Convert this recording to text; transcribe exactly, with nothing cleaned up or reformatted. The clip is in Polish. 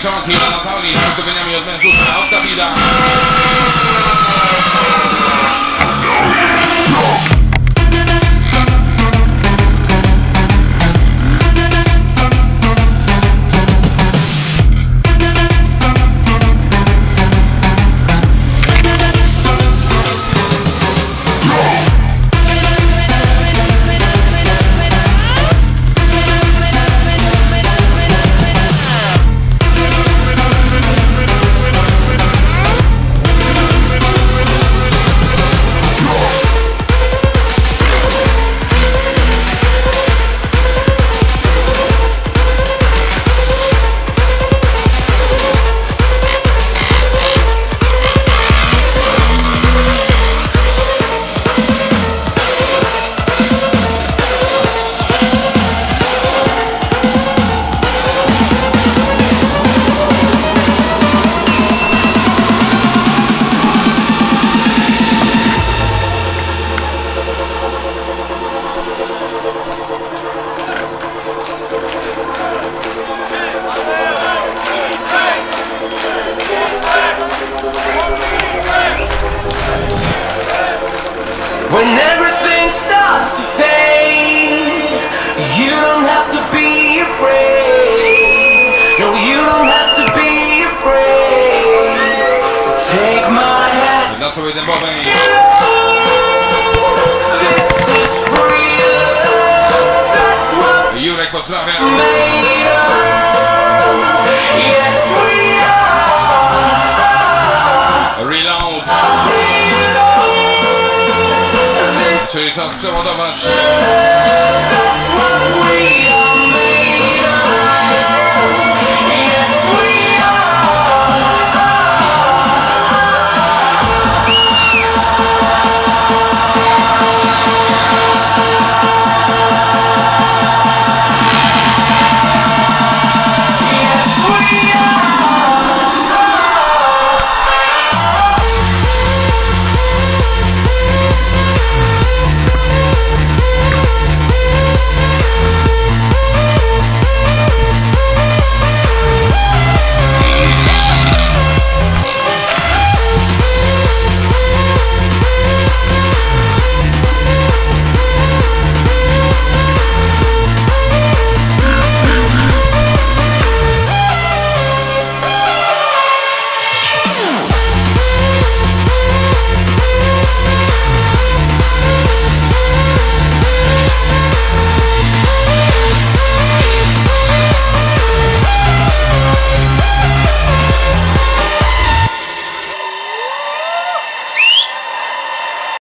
koleżanki dla Natalii, z pozdrowieniami od mężuszka, od Dawida. When everything starts to fade, you don't have to be afraid. No, you don't have to be afraid. Take my hand. Dla całej dębowej. You know, this is freedom. That's what Jurek pozdrawia. made us. Yes, we are. Reload. Czyli czas przeładować. That's what we